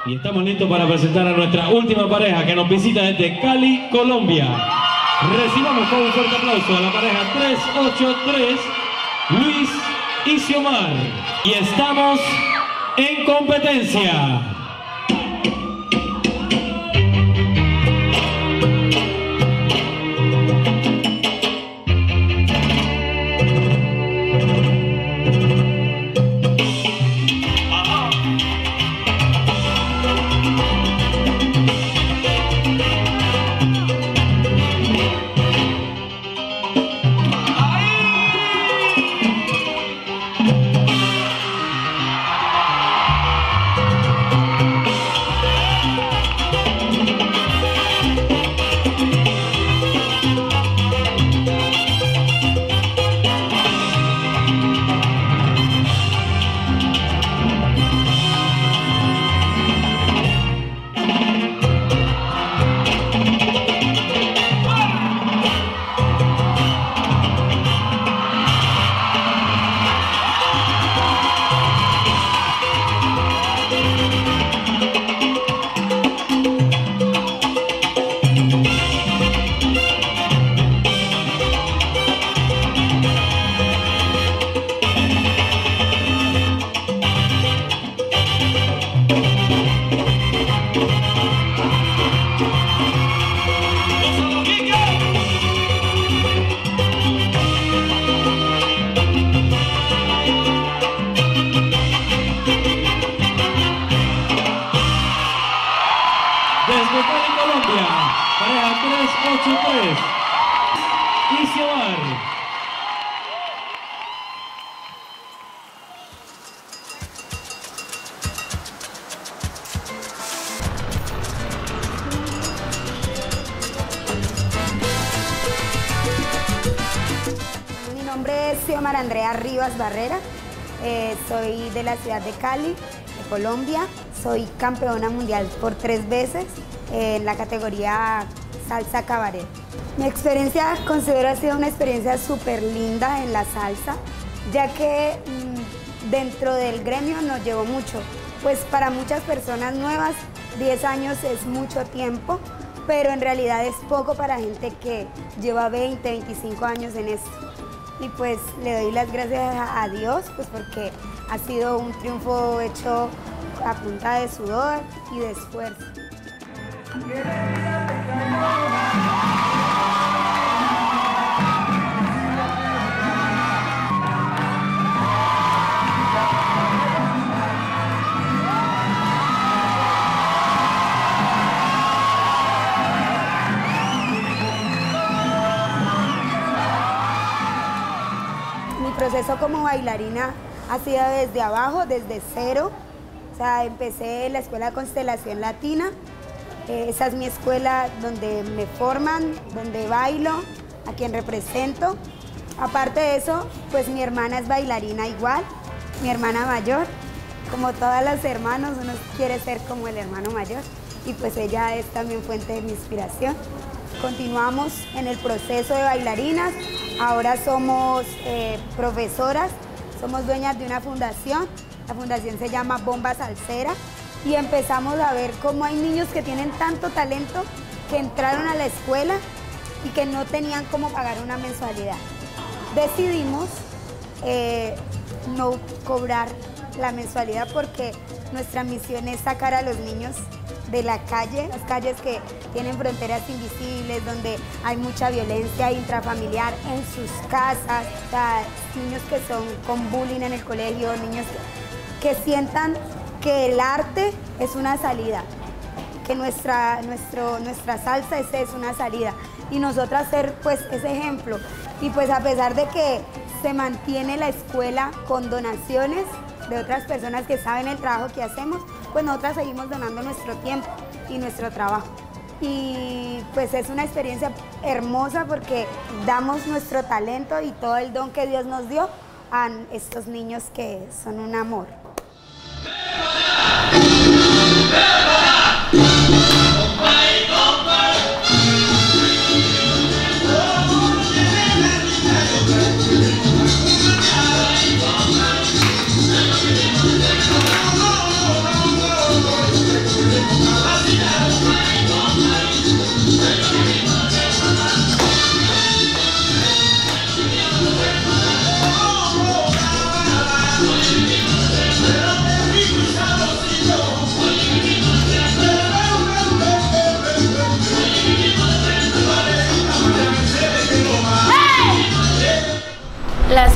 Y estamos listos para presentar a nuestra última pareja que nos visita desde Cali, Colombia. Recibamos con un fuerte aplauso a la pareja 383, Luis y Xiomar. Y estamos en competencia. Desde Cali, Colombia, pareja 383 y Xiomar. Mi nombre es Xiomar Rivas Barrera, soy de la ciudad de Cali, de Colombia. Soy campeona mundial por 3 veces en la categoría salsa cabaret. Mi experiencia considero ha sido una experiencia súper linda en la salsa, ya que dentro del gremio nos llevó mucho. Pues para muchas personas nuevas 10 años es mucho tiempo, pero en realidad es poco para gente que lleva 20, 25 años en esto. Y pues le doy las gracias a Dios, pues porque ha sido un triunfo hecho a punta de sudor y de esfuerzo. Mi proceso como bailarina ha sido desde abajo, desde cero. O sea, empecé en la Escuela de Constelación Latina. Esa es mi escuela donde me forman, donde bailo, a quien represento. Aparte de eso, pues mi hermana es bailarina igual, mi hermana mayor. Como todas las hermanas, uno quiere ser como el hermano mayor. Y pues ella es también fuente de mi inspiración. Continuamos en el proceso de bailarinas. Ahora somos profesoras, somos dueñas de una fundación. La fundación se llama Bomba Salsera y empezamos a ver cómo hay niños que tienen tanto talento que entraron a la escuela y que no tenían cómo pagar una mensualidad. Decidimos no cobrar la mensualidad porque nuestra misión es sacar a los niños de la calle, las calles que tienen fronteras invisibles, donde hay mucha violencia intrafamiliar en sus casas, o sea, niños que son con bullying en el colegio, niños que sientan que el arte es una salida, que nuestra salsa es una salida y nosotras ser pues ese ejemplo. Y pues a pesar de que se mantiene la escuela con donaciones de otras personas que saben el trabajo que hacemos, pues nosotras seguimos donando nuestro tiempo y nuestro trabajo. Y pues es una experiencia hermosa porque damos nuestro talento y todo el don que Dios nos dio a estos niños que son un amor.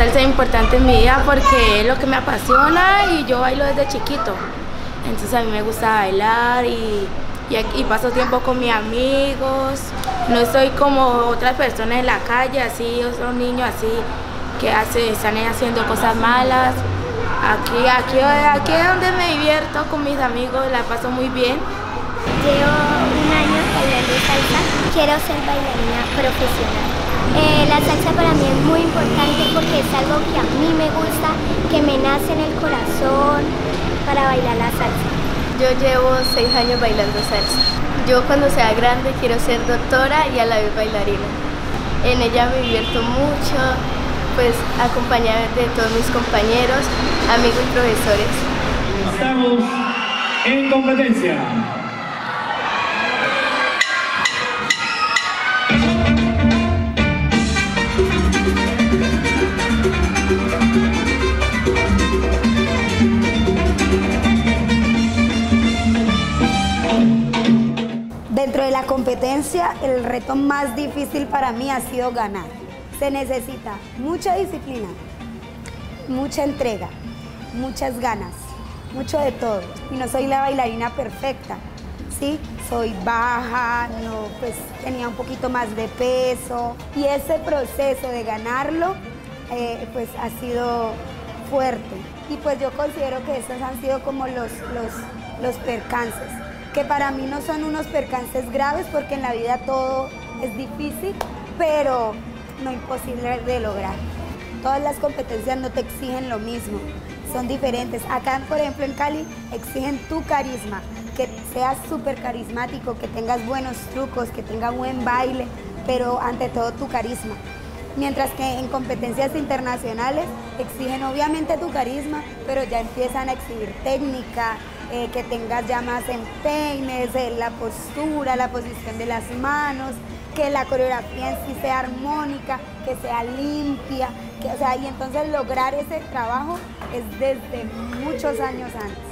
salsa es importante en mi vida porque es lo que me apasiona y yo bailo desde chiquito. Entonces a mí me gusta bailar y paso tiempo con mis amigos. No soy como otras personas en la calle, así, otros niños así que están haciendo cosas malas. Aquí es donde me divierto con mis amigos, la paso muy bien. Llevo un año bailando salsa, quiero ser bailarina profesional. La salsa para mí es muy importante porque es algo que a mí me gusta, que me nace en el corazón para bailar la salsa. Yo llevo 6 años bailando salsa. Yo cuando sea grande quiero ser doctora y a la vez bailarina. En ella me divierto mucho, pues acompañada de todos mis compañeros, amigos y profesores. Estamos en competencia. Dentro de la competencia, el reto más difícil para mí ha sido ganar. Se necesita mucha disciplina, mucha entrega, muchas ganas, mucho de todo. Y no soy la bailarina perfecta, ¿sí? Soy baja, pues tenía un poquito más de peso. Y ese proceso de ganarlo, pues ha sido fuerte. Y pues yo considero que estos han sido como los percances, que para mí no son unos percances graves porque en la vida todo es difícil, pero no imposible de lograr. Todas las competencias no te exigen lo mismo, son diferentes. Acá, por ejemplo, en Cali, exigen tu carisma, que seas súper carismático, que tengas buenos trucos, que tengas buen baile, pero ante todo tu carisma. Mientras que en competencias internacionales exigen obviamente tu carisma, pero ya empiezan a exhibir técnica, que tengas ya más empeines, la postura, la posición de las manos, que la coreografía en sí sea armónica, que sea limpia, y entonces lograr ese trabajo es desde muchos años antes.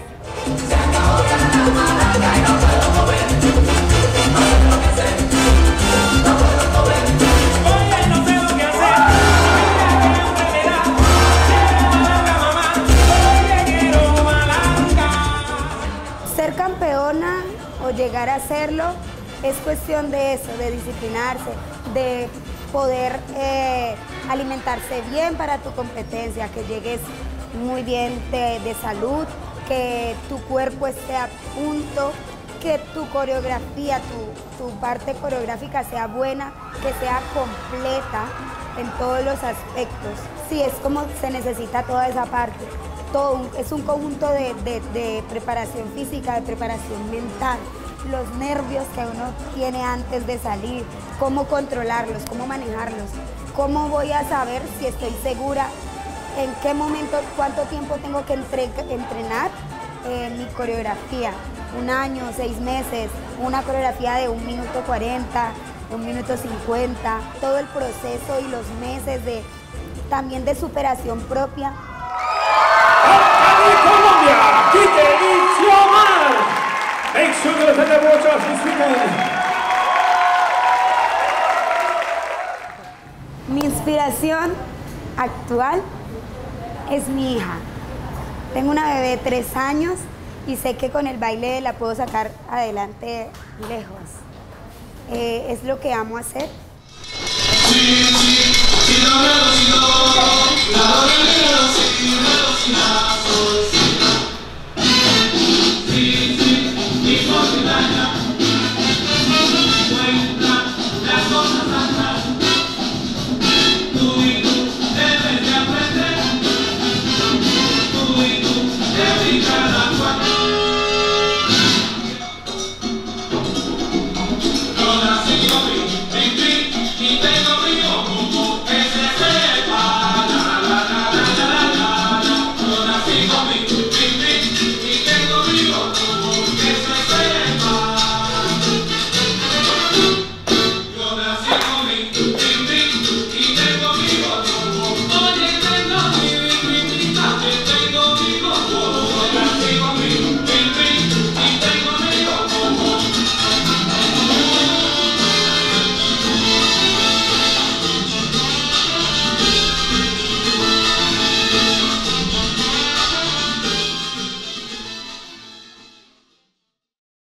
Ser campeona o llegar a serlo es cuestión de eso, de disciplinarse, de poder alimentarse bien para tu competencia, que llegues muy bien de salud, que tu cuerpo esté a punto, que tu coreografía, tu parte coreográfica sea buena, que sea completa en todos los aspectos. Sí, es como se necesita toda esa parte. Es un conjunto de preparación física, de preparación mental, los nervios que uno tiene antes de salir, cómo controlarlos, cómo manejarlos, cómo voy a saber si estoy segura, en qué momento, cuánto tiempo tengo que entrenar mi coreografía, 1 año, 6 meses, una coreografía de 1 minuto 40, 1 minuto 50, todo el proceso y los meses también de superación propia. Colombia, Quique y Xiomar. Make sure you attend the World Salsa Champion. Mi inspiración actual es mi hija. Tengo una bebé de 3 años y sé que con el baile la puedo sacar adelante lejos. Es lo que amo hacer. La